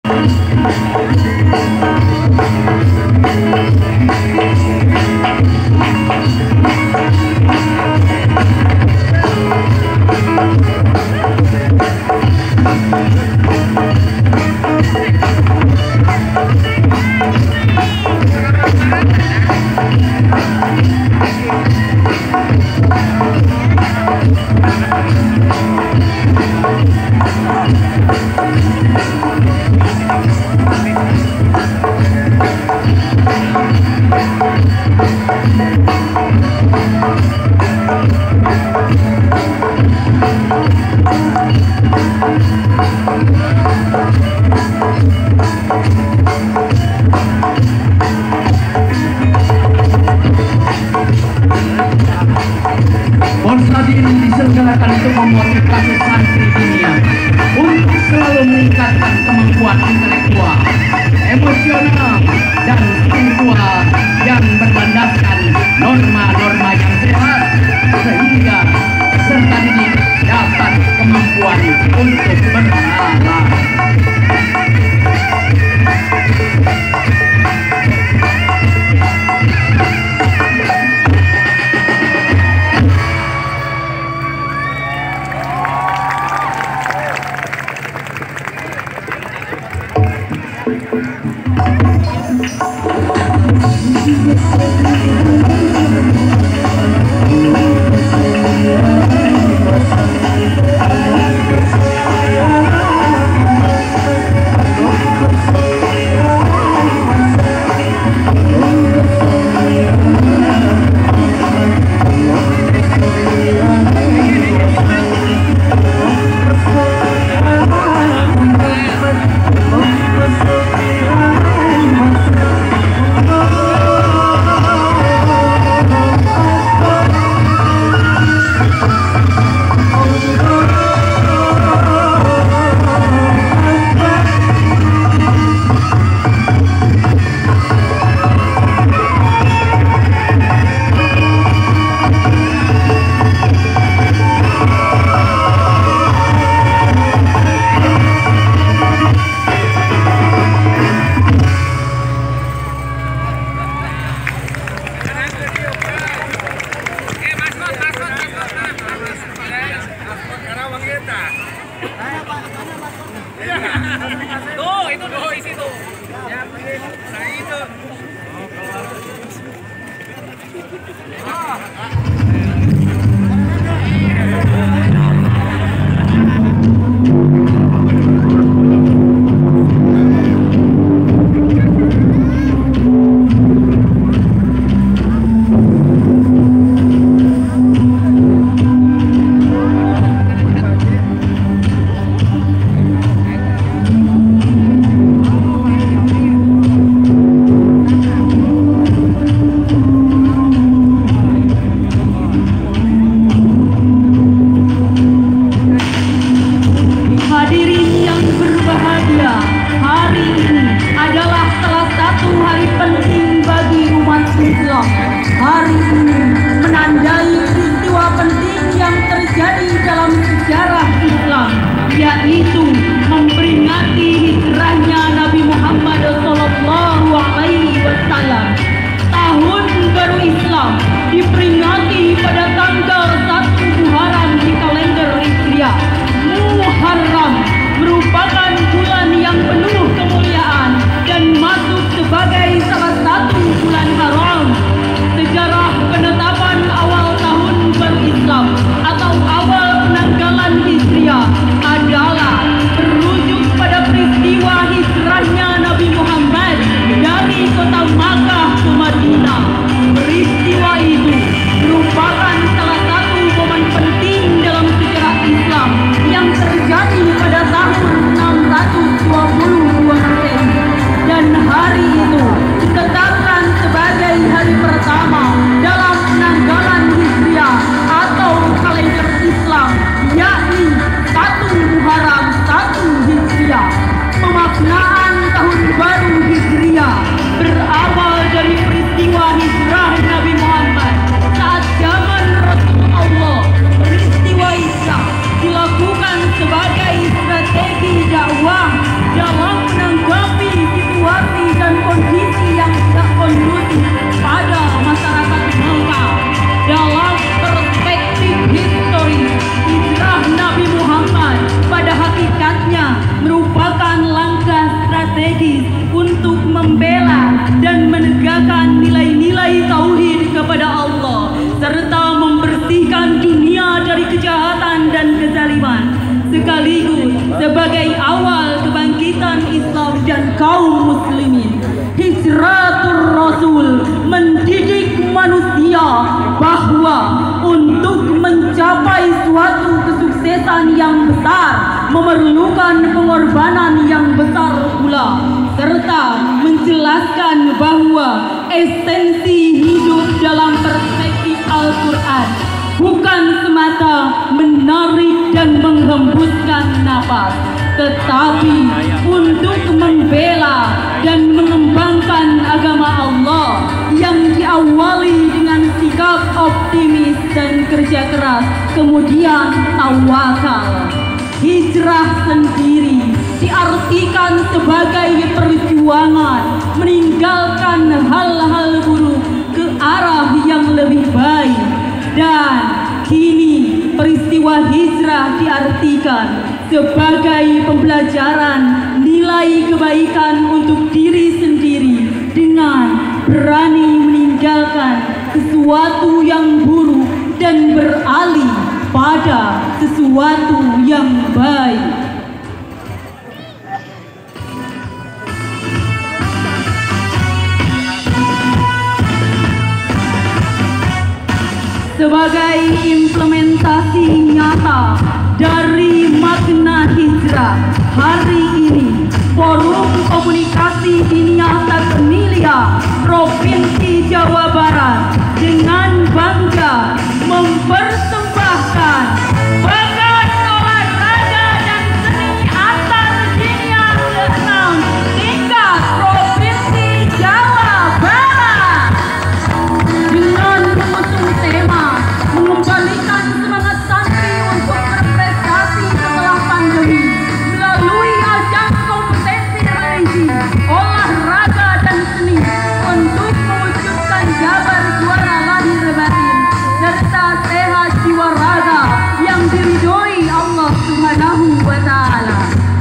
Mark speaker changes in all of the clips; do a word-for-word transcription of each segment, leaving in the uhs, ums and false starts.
Speaker 1: Ponsel ini diselenggarakan untuk memotivasi santri dunia untuk selalu meningkatkan kemampuan intelektual, emosional, dan spiritual yang berlandaskan norma-norma yang sehat, sehingga peserta didik dapat kemampuan untuk berpahala.
Speaker 2: Tuh, itu tuh isi tuh. Ya, nah itu.
Speaker 3: Hari ini menandai peristiwa penting yang terjadi dalam sejarah Islam, yaitu memperingati hijrahnya Nabi Muhammad Shallallahu Alaihi Wasallam. Tahun baru Islam diperingati pada tanggal satu Muharram di kalender Hijriah. Muharram merupakan bulan yang penuh kemuliaan dan masuk sebagai salah satu bulan haram. Sejarah penetapan awal tahun baru Islam atau awal penanggalan Hijriah adalah merujuk pada peristiwa hijrahnya Nabi Muhammad dari kota Makkah ke Madinah. Peristiwa itu merupakan salah satu momen penting dalam sejarah Islam yang terjadi pada tahun enam ratus dua puluh dua Masehi, dan hari itu ditetapkan sebagai hari pertama dalam penanggalan Hijriah atau kalender Islam, yakni satu Muharram satu Hijriah. Pemaknaan tahun baru Hijriah berawal dari peristiwa hijrah Nabi Muhammad saat zaman Rasulullah. Peristiwa Islam dilakukan sebagai strategi dakwah dalam menanggalan strategis untuk membela dan menegakkan nilai-nilai tauhid kepada Allah serta membersihkan dunia dari kejahatan dan kezaliman, sekaligus sebagai awal kebangkitan Islam dan kaum muslimin. Hijratul Rasul mendidik manusia bahwa untuk mencapai suatu kesuksesan yang besar memerlukan pengorbanan yang besar pula, serta menjelaskan bahwa esensi hidup dalam perspektif Al-Quran bukan semata menarik dan menghembuskan nafas, tetapi untuk membela dan mengembangkan agama Allah yang diawali dengan sikap optimis dan kerja keras, kemudian tawakal. Hijrah sendiri diartikan sebagai perjuangan meninggalkan hal-hal buruk ke arah yang lebih baik, dan kini peristiwa hijrah diartikan sebagai pembelajaran nilai kebaikan untuk diri sendiri dengan berani meninggalkan sesuatu yang buruk dan beralih pada sesuatu yang baik. Sebagai implementasi nyata dari makna hijrah, hari ini Forum Komunikasi Diniyah Takmilia Provinsi Jawa Barat dengan bangga mempersembahkan bakat olahraga dan seni antar diniyah keenam tingkat Provinsi Jawa Barat dengan mengusung tema mengembalikan semangat santri untuk berprestasi setelah pandemi melalui ajang kompetensi religi, olahraga dan seni untuk mewujudkan jabar juara lahir batin serta sehat jiwa raga yang diridhoi Allah Subhanahu wa Ta'ala.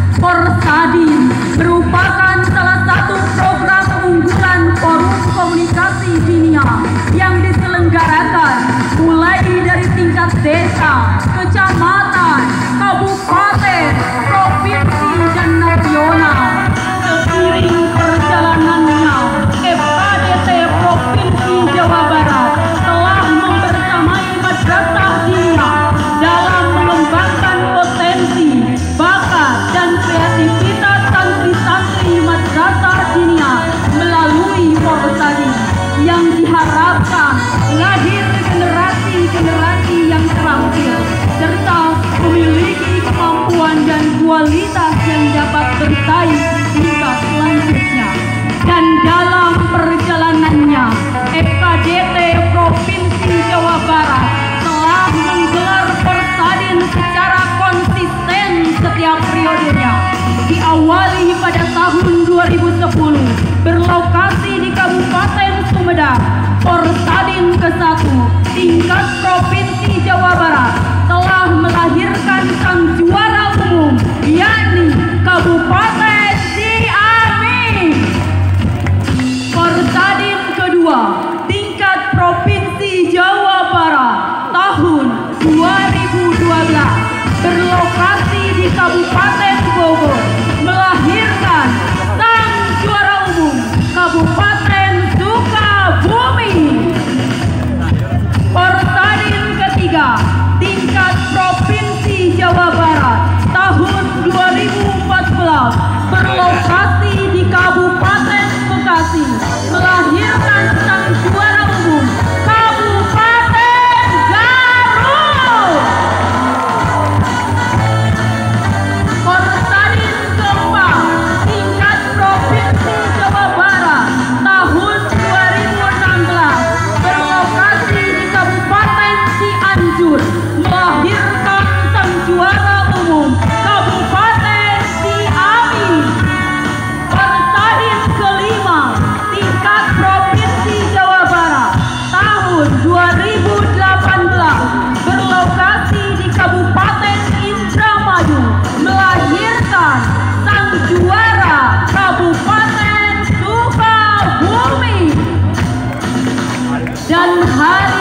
Speaker 3: Porsadin merupakan salah satu program unggulan Forum Komunikasi Diniyah yang diselenggarakan mulai dari tingkat desa, kecamatan, kabupaten, provinsi, dan nasional. Seiring perjalanannya, F K D T Provinsi Jawa Barat telah membersamai madrasah diniyah dalam mengembangkan potensi, bakat, dan kreativitas santri-santri madrasah diniyah melalui Porsadin yang diharapkan lahir generasi-generasi yang terampil serta memiliki kemampuan dan kualitas yang dapat bersaing di tingkat selanjutnya. Dan dalam perjalanannya, F K D T Provinsi Jawa Barat telah menggelar Porsadin secara konsisten setiap periodenya. Diawali pada tahun dua ribu sepuluh, berlokasi di Kabupaten Sumedang, Porsadin ke satu tingkat Provinsi Jawa Barat telah melahirkan sang juara umum, yakni Kabupaten Ciamis. Porsadin kedua tingkat Provinsi Jawa Barat tahun dua ribu dua belas berlokasi di Kabupaten Bogor, melahirkan sang juara umum Kabupaten Sukabumi. Porsadin ketiga tingkat Provinsi Jawa Barat tahun dua ribu empat belas hari